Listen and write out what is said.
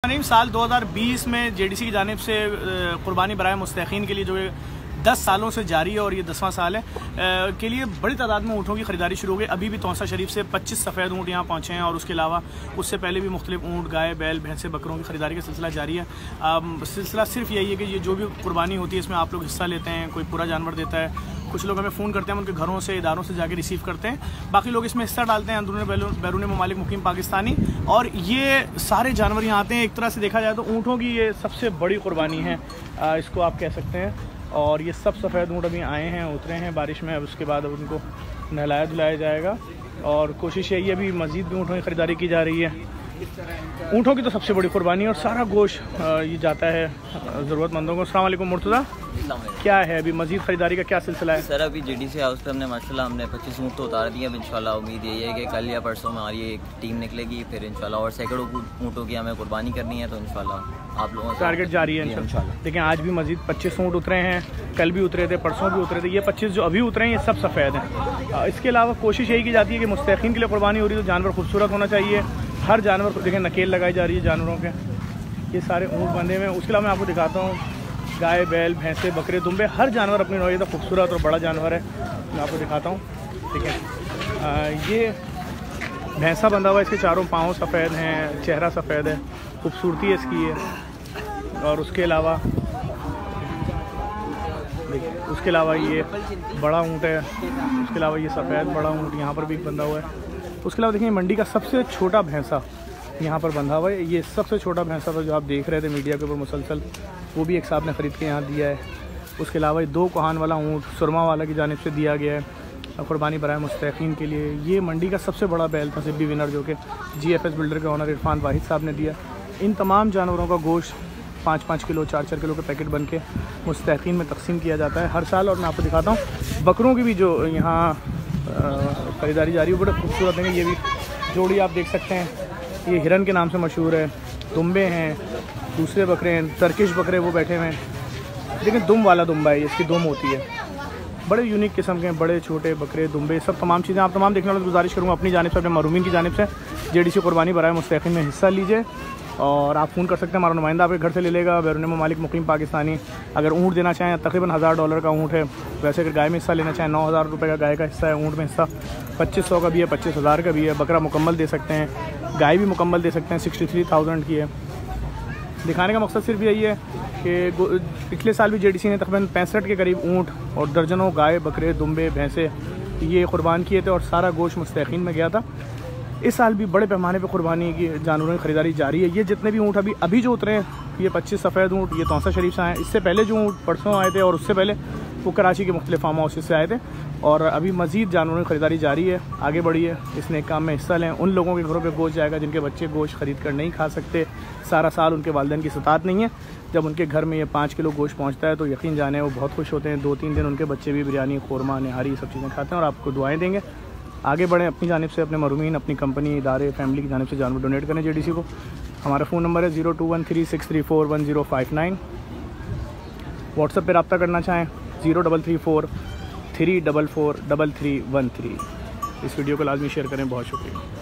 नहीं, साल 2020 में जेडीसी की जानिब से कुर्बानी बराए मुस्तहिकीन के लिए जो 10 सालों से जारी है और ये 10वां साल है के लिए बड़ी तादाद में ऊँटों की ख़रीदारी शुरू हो गई। अभी भी तौसा शरीफ से 25 सफ़ेद ऊँट यहाँ पहुँचे हैं और उसके अलावा उससे पहले भी मुख्तलिफ ऊँट, गाय, बैल, भैंसे, बकरों की ख़रीदारी का सिलसिला जारी है। सिलसिला सिर्फ यही है कि ये जो भी कुर्बानी होती है इसमें आप लोग हिस्सा लेते हैं, कोई पूरा जानवर देता है, कुछ लोग हमें फ़ोन करते हैं, उनके घरों से, इदारों से जाके रिसीव करते हैं, बाकी लोग इसमें हिस्सा डालते हैं अंदरून बैरून ममालिक मुकीम पाकिस्तानी। और ये सारे जानवर यहाँ आते हैं। एक तरह से देखा जाए तो ऊँटों की ये सबसे बड़ी कुर्बानी है, इसको आप कह सकते हैं। और ये सब सफ़ेद ऊँट अभी आए हैं, उतरे हैं बारिश में, अब उसके बाद अब उनको नहलाया धुलाया जाएगा और कोशिश यही है अभी मज़ीद भी ऊँटों की ख़रीदारी की जा रही है। ऊँटों की तो सबसे बड़ी कुर्बानी है और सारा गोश्त ये जाता है ज़रूरतमंदों को। अस्सलाम वालेकुम मुर्तज़ा, क्या है अभी मज़ीद ख़रीदारी का क्या सिलसिला है? सर अभी जेडीसी हाउस पे हमने माशाल्लाह 25 ऊँट तो उतार दिए। अब इंशाल्लाह उम्मीद यही है कि कल या परसों में हमारी एक टीम निकलेगी, फिर इंशाल्लाह और सैकड़ों ऊँटों की हमें कुर्बानी करनी है, तो इंशाल्लाह आप लोगों का टारगेट जारी है इंशाल्लाह। देखें आज भी मज़ीद 25 ऊँट उतरे हैं, कल भी उतरे थे, परसों भी उतरे थे। ये 25 जो अभी उतरे हैं ये सब सफ़ेद हैं। इसके अलावा कोशिश यही की जाती है कि मुस्तहिकीन के लिए कुर्बानी हो रही है तो जानवर खूबसूरत होना चाहिए। हर जानवर को देखें नकेल लगाई जा रही है जानवरों के, ये सारे ऊँट बंधे हुए हैं। उसके अलावा मैं आपको दिखाता हूँ गाय, बैल, भैंसे, बकरे, दुम्बे, हर जानवर अपनी नौइयत खूबसूरत और बड़ा जानवर है। मैं आपको दिखाता हूँ, ठीक है। ये भैंसा बंधा हुआ है, इसके चारों पाँव सफ़ेद हैं, चेहरा सफ़ेद है, खूबसूरती है इसकी है। और उसके अलावा देखिए, उसके अलावा ये बड़ा ऊँट है, उसके अलावा ये सफ़ेद बड़ा ऊँट यहाँ पर भी बंधा हुआ है। उसके अलावा देखिए मंडी का सबसे छोटा भैंसा यहाँ पर बंधा हुआ है। ये सबसे छोटा भैंसा था जो आप देख रहे थे मीडिया के ऊपर मुसलसल, वो भी एक साहब ने ख़रीद के यहाँ दिया है। उसके अलावा ये 2 कोहान वाला ऊँट सुरमा वाला की जानिब से दिया गया है कुर्बानी बराए मुस्तहिकीन के लिए। ये मंडी का सबसे बड़ा बैल था सिब्बी विनर, जो कि GFS बिल्डर के ऑनर इरफान वाहिद साहब ने दिया। इन तमाम जानवरों का गोश्त 5-5 किलो 4-4 किलो के पैकेट बन के मुस्तहिकीन में तकसीम किया जाता है हर साल। और मैं आपको दिखाता हूँ बकरों की भी जो यहाँ ख़रीदारी जारी है, बड़े खूबसूरत हैं। ये भी जोड़ी आप देख सकते हैं, ये हिरन के नाम से मशहूर है। दुम्बे हैं, दूसरे बकरे हैं, टर्किश बकरे वो बैठे हुए हैं। लेकिन दुम वाला दुम्बा है, इसकी दुम होती है। बड़े यूनिक किस्म के बड़े छोटे बकरे, दुम्बे, सब तमाम चीज़ें आप तमाम देखने वालों से गुजारिश करूँगा अपनी जानिब से, अपने महरूमीन की जानिब से जेडीसी कुर्बानी बराए मुस्तहिकीन में हिस्सा लीजिए। और आप फ़ोन कर सकते हैं, हमारा नुमाइंदा आपके घर से ले लेगा, बैरून ममालिक मुकीम पाकिस्तानी। अगर ऊँट देना चाहें तकरीबन $1000 का ऊँट है। वैसे अगर गाय में हिस्सा लेना चाहें 9000 रुपये का गाय का हिस्सा है, ऊँट में हिस्सा 2500 का भी है, 25000 का भी है। बकरा मुकम्मल दे सकते हैं, गाय भी मुकम्मल दे सकते हैं, 63,000 की है। दिखाने का मकसद सिर्फ यही है कि पिछले साल भी जेडीसी ने तकरीबन 65 के करीब ऊँट और दर्जनों गाय, बकरे, दुम्बे, भैंसे ये कुर्बान किए थे और सारा गोश्त मुस्तहिकीन में गया था। इस साल भी बड़े पैमाने पे कुर्बानी की जानवरों की ख़रीदारी जारी है। ये जितने भी ऊँट अभी जो उतरे हैं, ये 25 सफ़ेद ऊँट ये तौसा शरीफ से आए। इससे पहले जो ऊँट परसों आए थे और उससे पहले वो कराची के मुख्तलिफ फार्म हाउस से आए थे। और अभी मज़ीद जानवरों की ख़रीदारी जारी है, आगे बढ़िए, इस नेक काम में हिस्सा लें। उन लोगों के घरों पे गोश्त जाएगा जिनके बच्चे गोश्त ख़रीद कर नहीं खा सकते, सारा साल उनके वालिदैन की सतात नहीं है। जब उनके घर में ये 5 किलो गोश्त पहुँचता है तो यकीन जाने वो बहुत खुश होते हैं। 2-3 दिन उनके बच्चे भी बिरयानी, ख़ोरमा, निहारी ये सब चीज़ें खाते हैं और आपको दुआएँ देंगे। आगे बढ़ें, अपनी जानिब से, अपने महरूमीन, अपनी कंपनी, इदारे, फैमिली की जानिब से जानवर डोनेट करें जेडीसी को। हमारा फ़ोन नंबर है 021363411059। व्हाट्सएप पे रब्ता करना चाहें 0334 344 3313। इस वीडियो को लाजमी शेयर करें। बहुत शुक्रिया।